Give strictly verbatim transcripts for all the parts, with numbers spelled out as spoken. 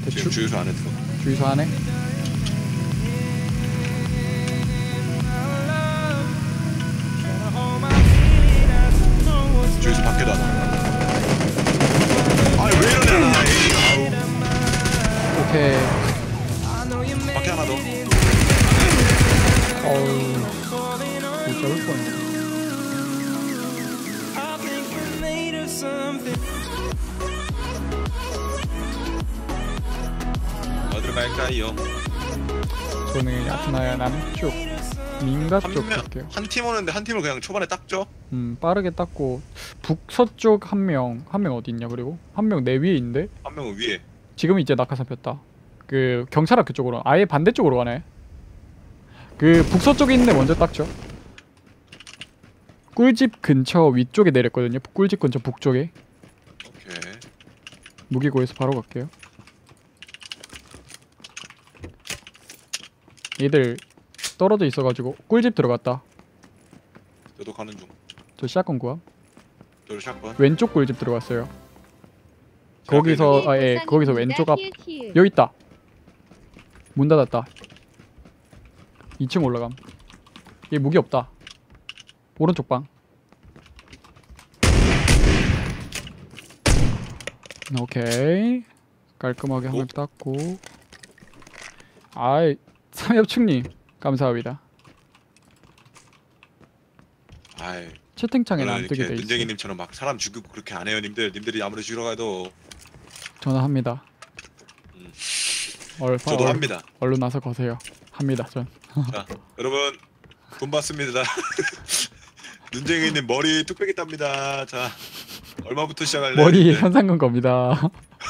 지금 주유소 안 했어. 주유소 안에? 주유소 밖에도 안 와. 아니 왜 이러냐 나. 에이, 아우. 오케이. 밖에 하나 더. 어우. 못 잡을 뻔했네. 어디로 갈까요? 저는 야트나야 남쪽 민가 쪽 명, 갈게요. 한 팀 오는데 한 팀을 그냥 초반에 닦죠? 음 빠르게 닦고 북서쪽 한 명 한 명 어디 있냐. 그리고 한 명 내 위에 있는데 한 명은 위에. 지금 이제 낙하산 폈다. 그 경찰학교 쪽으로 아예 반대쪽으로 가네. 그 북서쪽에 있는데 먼저 닦죠. 꿀집 근처 위쪽에 내렸거든요. 꿀집 근처 북쪽에. 오케이. 무기고에서 바로 갈게요. 얘들 떨어져 있어가지고 꿀집 들어갔다. 저도 가는 중. 저 샷건 구함. 저도 샷건. 왼쪽 꿀집 들어갔어요. 거기서 아예 거기서 왼쪽 앞 여기 있다. 문 닫았다. 이 층 올라감. 얘 무기 없다. 오른쪽 방. 오케이. 깔끔하게 한 명 땄고. 아이 삼엽충님 감사합니다. 아이. 채팅창에는 안 뜨게 돼 있어. 눈쟁이님처럼 막 사람 죽이고 그렇게 안 해요, 님들. 님들이 아무리 죽이러 가도 전화합니다. 음. 얼, 저도 얼, 합니다. 얼른 와서 거세요. 합니다 전. 자, 여러분 돈 받습니다. 눈쟁이님 머리 뚝배기 땁니다. 자, 얼마부터 시작할래? 머리 현상금 겁니다.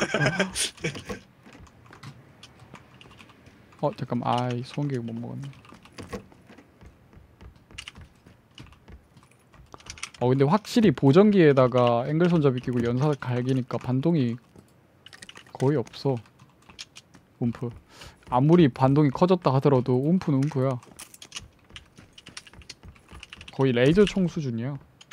어 잠깐만. 아이 소원기획 못 먹었네. 어 근데 확실히 보정기에다가 앵글 손잡이 끼고 연사 갈기니까 반동이 거의 없어. 움프. 아무리 반동이 커졌다 하더라도 움프는 움프야. 거의 레이저 총 수준이야.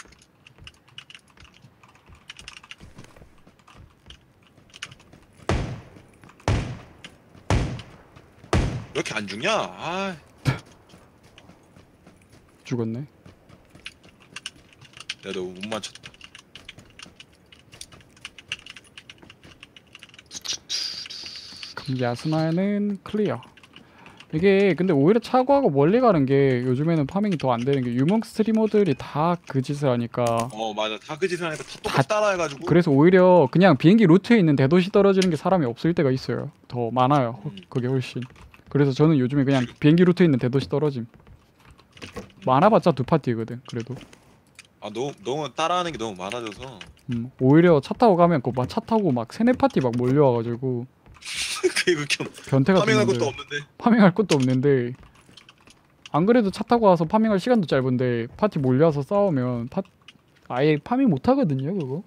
왜 이렇게 안 죽냐? 아, 죽었네. 내가 너무 못 맞췄다. 그럼 야스나는 클리어. 이게 근데 오히려 차고하고 멀리 가는 게 요즘에는 파밍이 더 안 되는 게 유명 스트리머들이 다 그 짓을 하니까. 어 맞아, 다 그 짓을 하니까 다 똑같이 따라해가지고. 그래서 오히려 그냥 비행기 루트에 있는 대도시 떨어지는 게 사람이 없을 때가 있어요. 더 많아요. 음. 그게 훨씬. 그래서 저는 요즘에 그냥 비행기 루트에 있는 대도시 떨어짐. 많아봤자 두 파티거든. 그래도. 아 너무 너무 따라하는 게 너무 많아져서. 음, 오히려 차 타고 가면 그 막 차 타고 막 세네 파티 막 몰려와가지고 그게 그렇게 변태가 파밍할 됐는데. 것도 없는데. 파밍할 것도 없는데 안 그래도 차 타고 와서 파밍할 시간도 짧은데 파티 몰려와서 싸우면 파... 아예 파밍 못 하거든요 그거.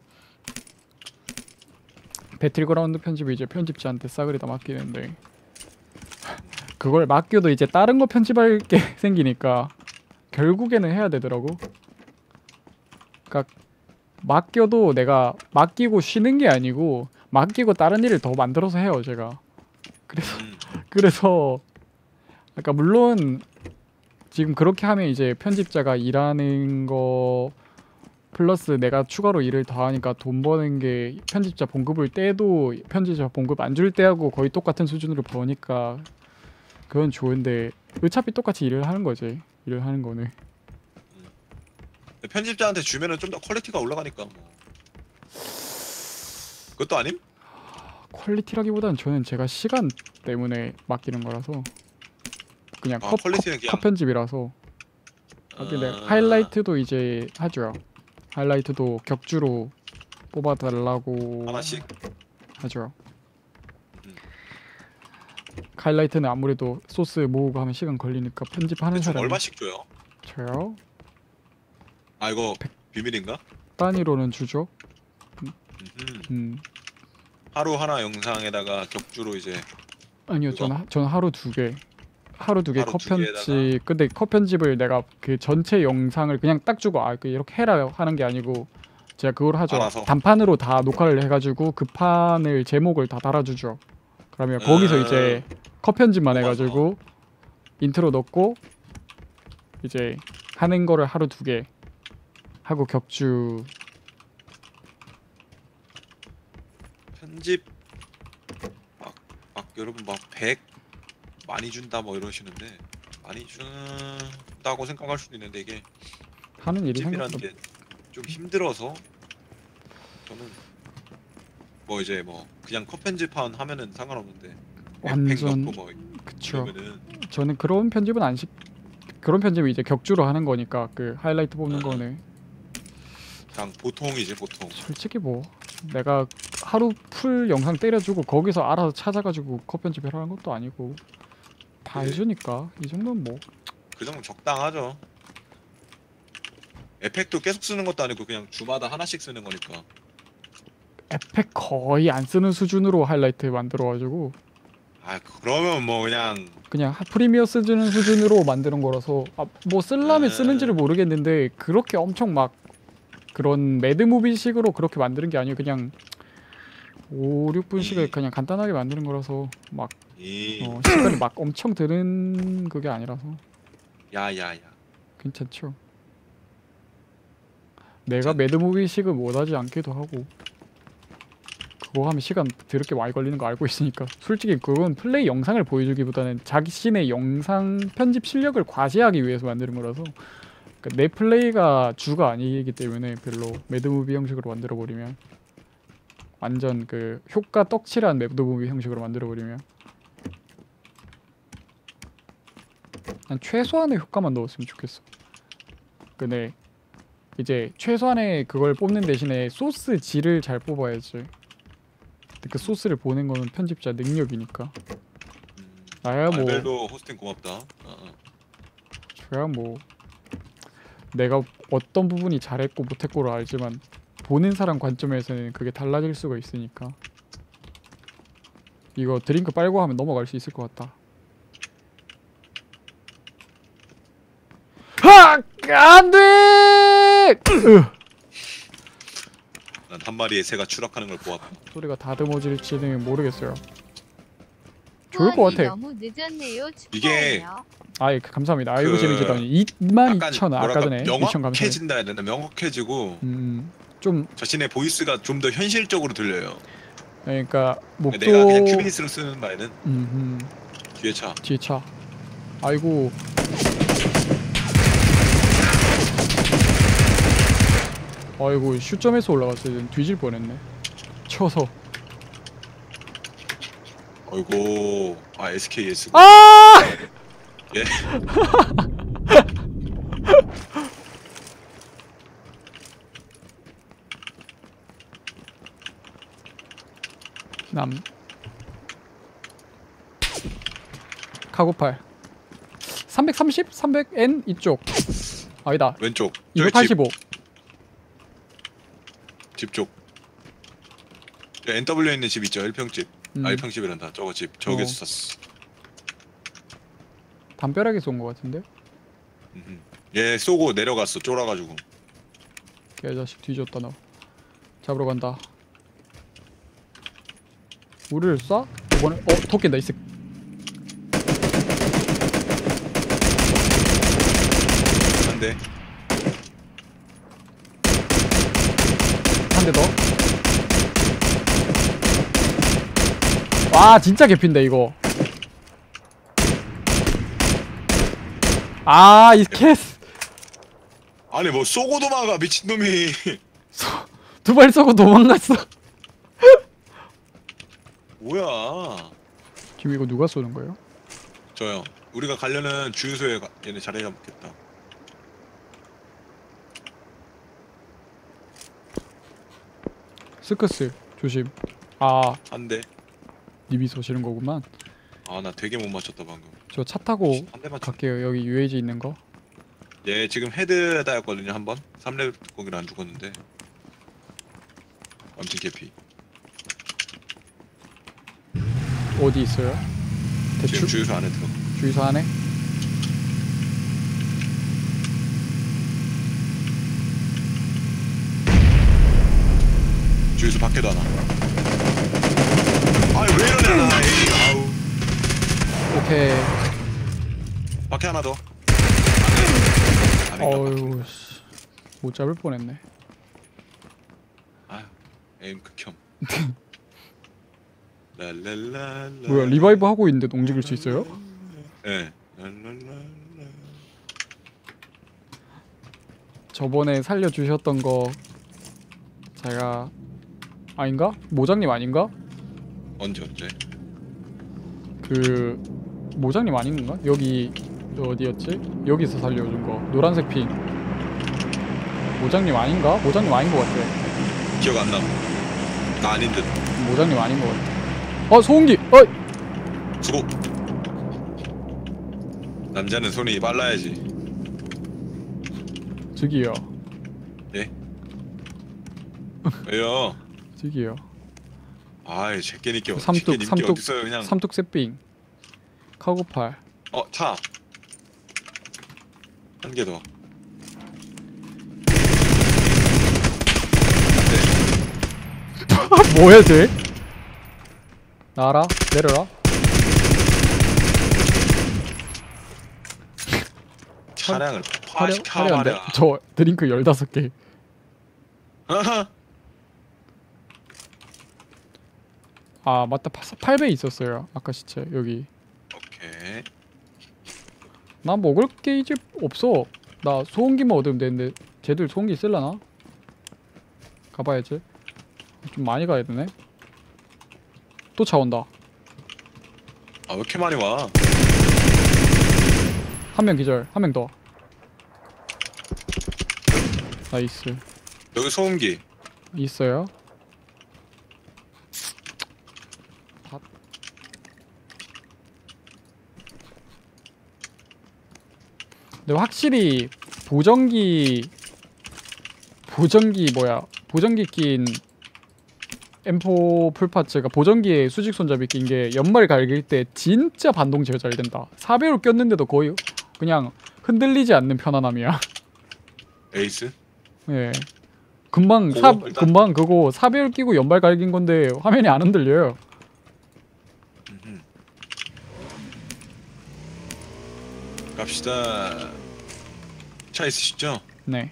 배틀그라운드 편집이 이제 편집자한테 싸그리다 맡기는데 그걸 맡겨도 이제 다른 거 편집할 게 생기니까 결국에는 해야 되더라고. 그러니까 맡겨도 내가 맡기고 쉬는 게 아니고 맡기고 다른 일을 더 만들어서 해요 제가. 그래서 음. 그래서 그러니까 물론 지금 그렇게 하면 이제 편집자가 일하는 거 플러스 내가 추가로 일을 더 하니까 돈 버는 게 편집자 봉급을 떼도 편집자 봉급 안 줄 때하고 거의 똑같은 수준으로 버니까 그건 좋은데 어차피 똑같이 일을 하는 거지. 일을 하는 거는. 편집자한테 주면은 좀 더 퀄리티가 올라가니까 뭐. 그것도 아님? 퀄리티라기보다는 저는 제가 시간 때문에 맡기는 거라서 그냥 아, 컷, 퀄리티는 컷, 그냥- 컷 편집이라서. 아... 근데 하이라이트도 이제 하죠. 하이라이트도 격주로 뽑아달라고 하나씩? 하죠. 음. 하이라이트는 아무래도 소스 모으고 하면 시간 걸리니까 편집하는 대충 사람이 얼마씩 줘요? 저요? 아 이거 비밀인가? 단위로는 주죠. 음흠. 음. 하루 하나 영상에다가 격주로 이제 아니요, 그거? 저는 저는 하루 두 개, 하루 두 개 하루 컷 두 편집. 근데 컷 편집을 내가 그 전체 영상을 그냥 딱 주고 아, 그 이렇게 해라 하는 게 아니고 제가 그걸 하죠. 알아서. 단판으로 다 녹화를 해가지고 그 판을 제목을 다 달아주죠. 그러면 거기서 음. 이제 컷 편집만 맞아. 해가지고 인트로 넣고 이제 하는 거를 하루 두 개 하고 격주. 편집 막, 막 여러분 막 백 많이 준다 뭐 이러시는데 많이 준다고 생각할 수도 있는데 이게 하는 일이 편집이라는 생각보다 게 좀 힘들어서 저는 뭐 이제 뭐 그냥 컷 편집한 하면은 상관없는데 완전 넣고 뭐 그쵸. 그러면은 저는 그런 편집은 안 시. 그런 편집은 이제 격주로 하는 거니까 그 하이라이트 뽑는 음. 거는 그냥 보통이지 보통. 솔직히 뭐 내가 하루 풀 영상 때려주고 거기서 알아서 찾아가지고 컷 편집하라는 것도 아니고 다 네. 해주니까 이 정도는 뭐 그 정도 적당하죠. 에펙도 계속 쓰는 것도 아니고 그냥 주마다 하나씩 쓰는 거니까. 에펙 거의 안 쓰는 수준으로 하이라이트 만들어가지고 아 그러면 뭐 그냥 그냥 하- 프리미어 쓰는 수준으로 만드는 거라서 아, 뭐 쓸라면 쓰는지를 음. 모르겠는데 그렇게 엄청 막 그런 매드무비식으로 그렇게 만드는 게 아니고 그냥 오, 육 분씩을 이- 그냥 간단하게 만드는 거라서 막 이 어, 시간이 막 엄청 드는 그게 아니라서 야야야. 괜찮죠. 내가 매드무비식을 못하지 않기도 하고 그거 하면 시간 드럽게 많이 걸리는 거 알고 있으니까 솔직히 그건 플레이 영상을 보여주기보다는 자신의 영상 편집 실력을 과시하기 위해서 만드는 거라서 그러니까 내 플레이가 주가 아니기 때문에 별로 매드무비 형식으로 만들어 버리면 완전 그 효과 떡칠한 매드무비 형식으로 만들어 버리면 난 최소한의 효과만 넣었으면 좋겠어. 근데 이제 최소한의 그걸 뽑는 대신에 소스 질을 잘 뽑아야지. 근데 그 소스를 보는 거는 편집자 능력이니까. 음, 나야 뭐 알벨도 호스팅 고맙다. 어, 어. 저야 뭐 내가 어떤 부분이 잘했고 못했고를 알지만 보는 사람 관점에서는 그게 달라질 수가 있으니까. 이거 드링크 빨고 하면 넘어갈 수 있을 것 같다. 하! 안돼! 난 한 마리의 새가 추락하는 걸 보았다. 소리가 다듬어질지는 모르겠어요. 좋을 것 후원이 같아. 너무 늦었네요. 이게 축하해요. 아이 감사합니다. 아이고 그 재밌겠다. 이만 약간 이천 아까 뭐랄까 전에 미션 감사해요. 명확해진다 해야 되나? 명확해지고 음, 좀 자신의 보이스가 좀 더 현실적으로 들려요. 그러니까 목소. 내가 그냥 큐비니스로 쓰는 말에는 음, 음, 뒤에 차. 뒤에 차. 아이고. 아이고 슛점에서 올라갔어요. 뒤질 뻔했네. 쳐서. 어이고 아 에스케이에스. 아! 예. 남. 카고팔. 삼백삼십? 삼백 엔 이쪽. 아니다. 왼쪽. 저기 집, 이백팔십오. 집 쪽. 엔더블유에 있는 집 있죠. 일 평집. 음. 아 일 평집이란다. 저거 집. 저기서 어. 샀어. 담벼락에서 온 것 같은데? 음흠. 얘 쏘고 내려갔어. 쫄아가지고. 개자식 뒤졌다 너. 잡으러 간다. 우리를 쏴? 이번에 어 토끼다 이 새끼. 한 대. 한 대 더. 와 진짜 개핀데 이거. 아이 캐스 아니 뭐 쏘고 도망가 미친놈이. 두 발 쏘고 도망갔어. 뭐야. 지금 이거 누가 쏘는 거예요? 저요. 우리가 가려는 주유소에 가, 얘네 자리 잡겠다. 스커스 조심. 아 한 대. 님이 쏘시는 거구만. 아 나 되게 못 맞췄다 방금. 저 차 타고 한 대 맞췄. 갈게요. 여기 유에이지 있는 거. 얘 지금 헤드 다였거든요 한 번. 삼 렙 거기는 안 죽었는데. 아무튼 개피. 어디 있어요? 지금 대충 주유소 안에 들어. 주유소 안에? 주유소 밖에도 하나. 아왜 이러냐 나. 에이. 오케이. 밖에 하나 더. 안에. 어휴 씨. 못 잡을 뻔했네. 아유, 에임 극혐. 랄랄랄라. 뭐야 리바이브 하고 있는데 움직일 수 있어요? 예. 랄랄랄라. 저번에 살려주셨던 거 제가 아닌가? 모장님 아닌가? 언제 언제? 그 모장님 아닌 건가? 여기 어디였지? 여기서 살려준 거 노란색 핑 모장님 아닌가? 모장님 아닌 것 같아. 기억 안 나. 나 아닌 듯. 모장님 아닌 것 같아. 아 소음기! 어이! 수고. 남자는 손이 빨라야지. 저기요. 왜요? 저기요. 아이 제끼니께 삼뚝, 제끼니께 삼뚝, 어딨어요 그냥. 삼뚝 새삥 카고팔. 어 차. 한 개 더. 뭐야 쟤? 나라 내려라. 차량을 화려, 폭파시켜 화려한데? 말이야. 저 드링크 열다섯 개. 아 맞다 팔 배 있었어요 아까 시체 여기. 오케이. 나 먹을 게 이제 없어. 나 소음기만 얻으면 되는데 쟤들 소음기 쓸라나? 가봐야지. 좀 많이 가야 되네. 또 차 온다. 아 왜 이렇게 많이 와? 한 명 기절. 한 명 더. 나이스. 여기 소음기. 있어요. 밥. 근데 확실히 보정기 보정기 뭐야 보정기 낀 엠포 풀파츠가 보정기에 수직 손잡이 낀 게 연말 갈길 때 진짜 반동 제어 잘 된다. 사 배율 꼈는데도 거의 그냥 흔들리지 않는 편안함이야. 에이스? 예. 금방 사 그거 일단- 금방 그거 사 배율 끼고 연발 갈긴 건데 화면이 안 흔들려요. 음흠. 갑시다. 차 있으시죠? 네.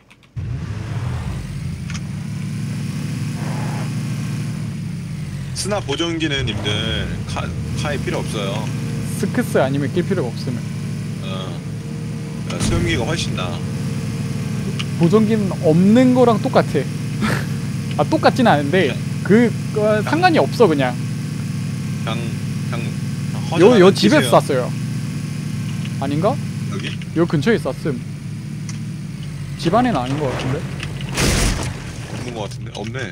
스나 보정기는 님들 카, 카에 필요 없어요. 스크스 아니면 낄 필요가 없으면. 어. 어, 소음기가 훨씬 나아. 보정기는 없는 거랑 똑같아. 아 똑같진 않은데 그 어, 상관이 없어 그냥. 그냥 그냥 요 요 허전하게 집에서 끼세요. 쐈어요. 아닌가? 여기? 요 근처에 쐈음. 집 안에는 아닌 것 같은데. 없는 것 같은데 없네.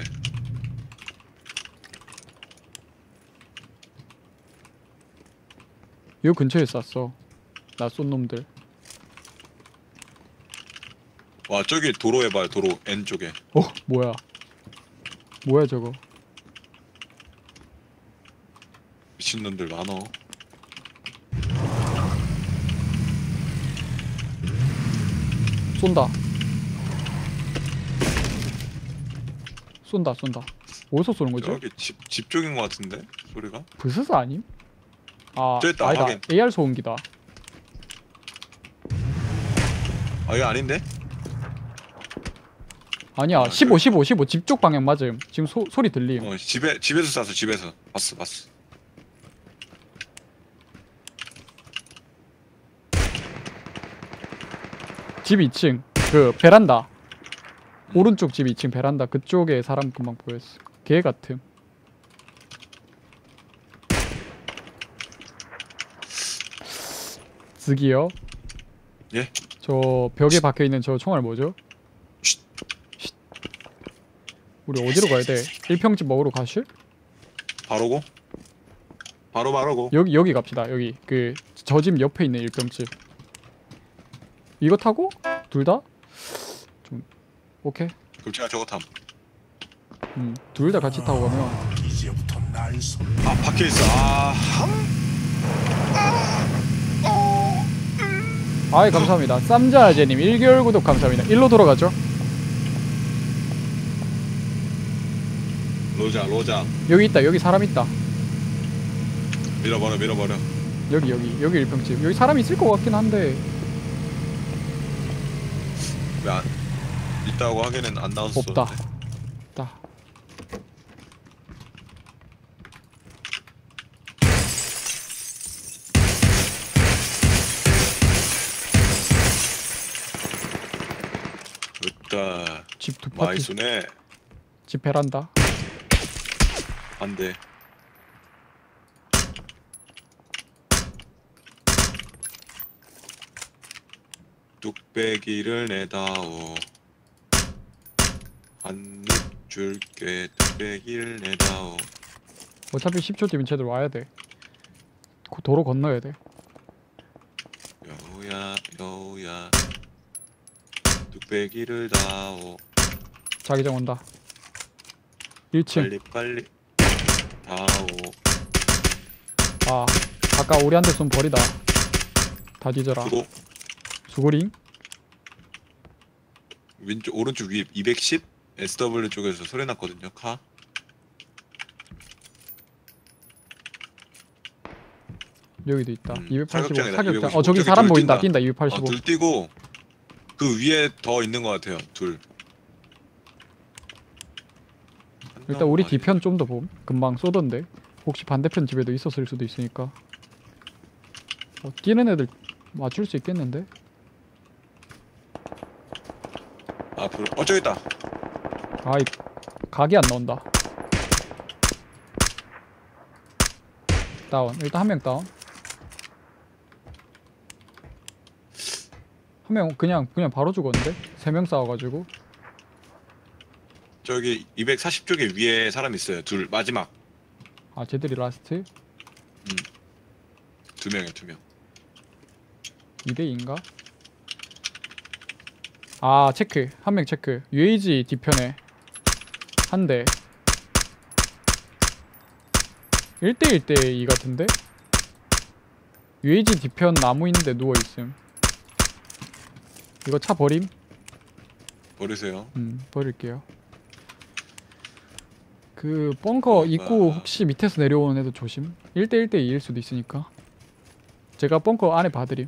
요 근처에 쐈어. 나 쏜 놈들. 와 저기 도로에 봐요. 도로 N 쪽에. 어 뭐야? 뭐야 저거? 미친놈들 많어. 쏜다. 쏜다 쏜다. 어디서 쏘는 거지? 저기 집, 집 쪽인 것 같은데 소리가? 부스스 아님? 아 저기 있다, 아니다. 확인. 에이알 소음기다. 아 이거 아닌데? 아니야 아, 십오 십오 십오 집 쪽 방향 맞음. 지금 소, 소리 들림. 어 집에 집에서 쐈어 집에서. 봤어 봤어. 집 이 층 그 베란다 오른쪽 집 이 층 베란다 그쪽에 사람 금방 보였어. 개 같음. 즈기요? 예? 저 벽에 박혀있는 저 총알 뭐죠? 쉿. 쉿. 우리 어디로 가야 돼? 일평집 먹으러 가실? 바로고? 바로 바로고. 여기 여기 갑시다. 여기 그 저 집 옆에 있는 일평집. 이거 타고 둘 다? 좀 오케이. 그럼 제가 저거 탐. 음, 둘 다 같이 타고 가면 이제부터 날 손. 아 박혀 있어. 아 아이 감사합니다. 쌈자아재님 일 개월 구독 감사합니다. 일로 돌아가죠. 로자 로자. 여기 있다. 여기 사람 있다. 밀어버려 밀어버려. 여기 여기 여기 일평집. 여기 사람 있을 것 같긴 한데 왜 안 있다고 하기에는 안 나왔어. 없다. 없다. 됐다. 집 두 많이 파티. 쏘네. 집 베란다. 안 돼. 뚝배기를 내다오. 한입 줄게. 뚝배기를 내다오. 어차피 십 초 뒤면 쟤들 와야 돼. 고- 도로 건너야 돼. 여우야 여우야 뚝배기를 다오. 자기장 온다. 일 층. 빨리 빨리 다오. 아 아까 우리한테 쏜 벌이다. 다 뒤져라. 그거 수고링. 왼쪽 오른쪽 위에 이백십 에스더블유 쪽에서 소리 났거든요. 카. 여기도 있다. 음, 이백팔십오 사격장이다, 사격장. 이백오십오. 어 저기 저기 사람 둘 보인다. 뛴다. 뛴다. 어, 이백팔십오. 둘 뛰고 그 위에 더 있는 것 같아요. 둘. 일단 우리 뒤편 좀 더 봄. 금방 쏘던데. 혹시 반대편 집에도 있었을 수도 있으니까. 어, 뛰는 애들 맞출 수 있겠는데? 앞으로 어 저기 있다. 아이 각이 안 나온다. 다운. 일단 한 명 다운. 한 명 그냥 그냥 바로 죽었는데? 세 명 싸워가지고. 저기 이백사십 쪽에 위에 사람 있어요. 둘 마지막 아 쟤들이 라스트? 두 명이야 두 명. 이 대 이인가? 아 체크. 한 명 체크. 유에이지 뒤편에 한 대. 일 대 일 대 이 같은데? 유에이지 뒤편 나무 있는데 누워있음. 이거 차 버림? 버리세요. 음 버릴게요. 그 벙커 입구 혹시 밑에서 내려오는 애도 조심. 일 대 일 대 이일 수도 있으니까. 제가 벙커 안에 봐드림.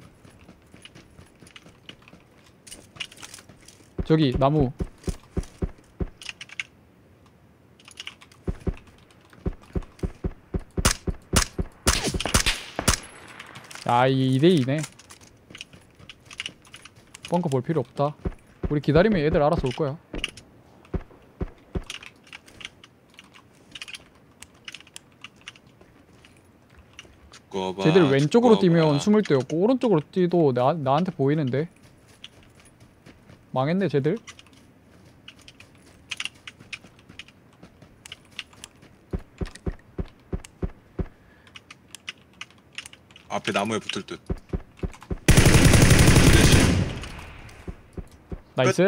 저기 나무. 아 이게 이 대 이네. 벙커 볼 필요 없다. 우리 기다리면 얘들 알아서 올 거야. 두꺼봐, 쟤들 왼쪽으로 두꺼봐. 뛰면 숨을 데였고 오른쪽으로 뛰도 나, 나한테 보이는데. 망했네 쟤들. 앞에 나무에 붙을 듯. 나이스.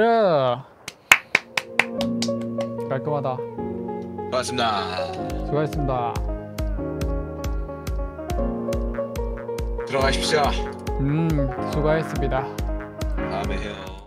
깔끔하다. 고맙습니다. 수고하셨습니다. 들어가십시오. 음 수고하셨습니다. 다음에 해요.